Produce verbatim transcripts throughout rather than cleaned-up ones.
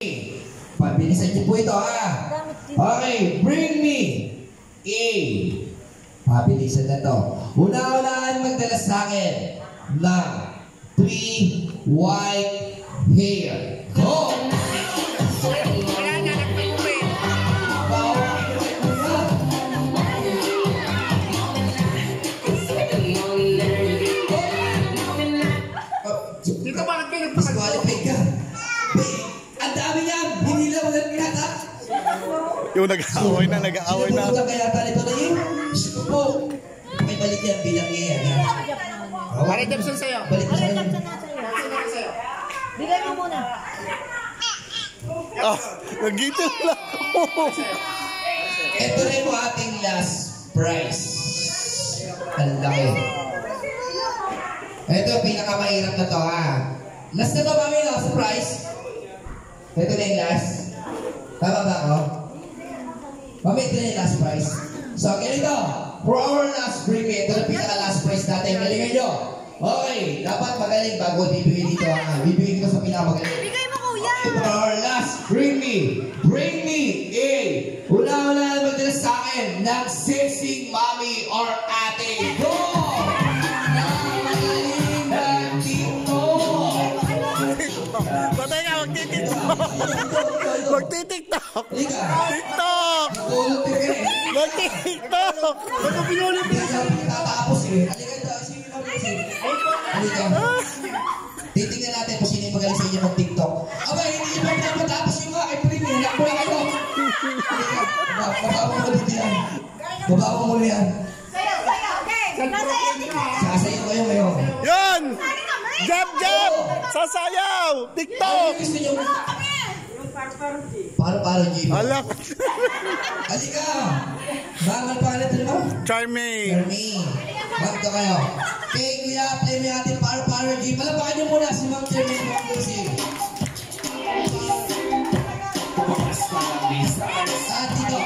Pabilisan niyo po ito ha. Okay, bring me A. Pabilisan na to. Una-unahan magdala sa akin ng three white hair. Go! Dito bakit kayo disqualified ka? Ang dami niya! Hinila mo lang kaya. Yung nag-aaway na, nag-aaway na. Sino po kaya talito na yun? Sino po? May balik yan bilang ngayon. Pare Jepson sa'yo. Balik na sa'yo. Bigay mo muna. Ah, nag-gito lang. Ito na yung ating last prize. Ang laki. Ito, pinakamahirap na to ha. Last na to kami no, sa prize. Ito na yung last. Tama ba ako? Mami, ito na yung last prize. So, ganito. For our last break, ito na pinaka-last prize natin. Galingan nyo. Okay, dapat magaling bago bibigay dito ha. Bibigay dito sa pinakamagaling. Bigay mo kuya. For our last, bring me, bring me A. Una-una na magdala sa akin ng sexy mommy or ate. Go! Namagaling ng TikTok. Patay ka, magtitiktok. Magtitiktok. TikTok. Magtitiktok. Ano pinulit mo? Tatapos eh. Halika ito. Sino mo kasi? Halika. Titingnan natin kung sino yung magaling sa inyo mag-TikTok. Aba, hindi nyo pa pinapatapos yung mga kay-primi. Nakpo na kayo. Halika. Babawa mo ulit yan. Babawa mo ulit yan. Sayo, sayo. Okay. Sasayo. Sasayo kayo ngayon. Yan! Jab, jab! Sasayaw! TikTok! Ano gusto nyo? Paro-paro, G. Alak! Halika! Bangal pa ulit mo? Charming! Charming. Magto kayo. Okay, kuya, play mo yung ating paro-paro, G. Palapakan nyo muna si Ma'am Charming. Ma'am Lucy. At dito.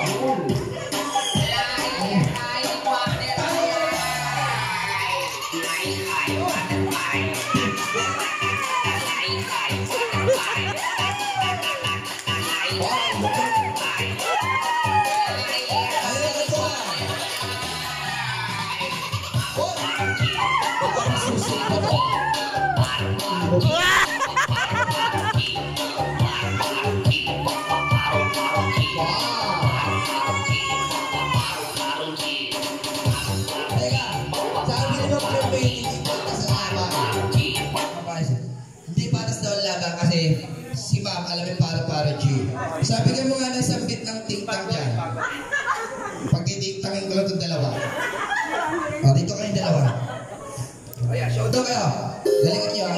Hindi patas daw ang laban kasi si Ma'am alam yung para-para G. Sabi ka mo nga ng sambit ng ting-tang dyan. Pag ting-tangin ko lang itong dalawa. O, dito kayong dalawa. O yan, show daw kayo. Galingan nyo ha.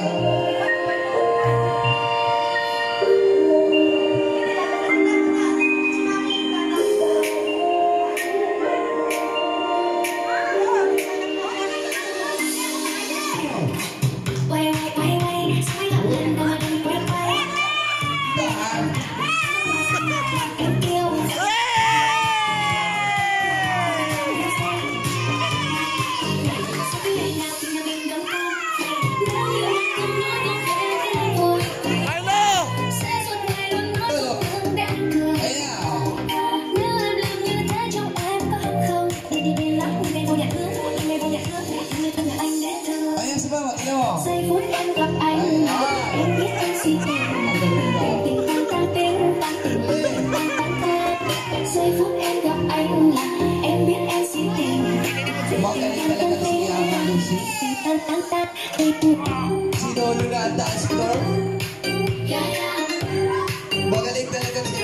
Giây phút em gặp anh, em biết anh si tình, tình tăng tăng tình tăng tình tăng tăng tăng. Giây phút em gặp anh, em biết em si tình, tình tăng tăng tình tăng tăng tăng. Sino yung na-dance floor? Magaling talaga siya.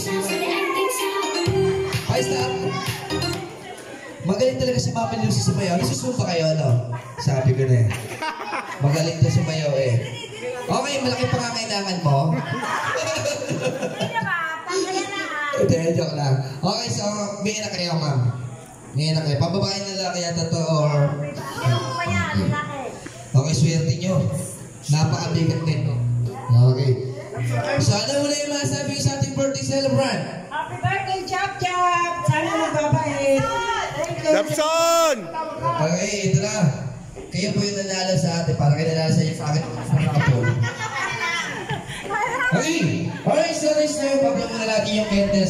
Hi, stop! Magaling talaga si Mama Lucy sumayaw. Isusumpa kayo, ano? Sabi ko na eh. Magaling na sumayaw eh. Okay, malaki pangangailangan mo. Hindi, joke lang. Okay, so, may na kayo, ma'am. May na kayo. Pababae na lang kaya to or... Okay, swerte nyo. Napakabigat nito. Okay. So, ano mo na yung masabi sa ating birthday celebrant? Happy birthday, Chap Chap! Sana magbabait. Japson! Okay, ito na. Kayo po yung nanalo sa atin. Para kayo nanalo sa inyo sa akin. Okay. Alright, so this time, pag muna natin yung candles.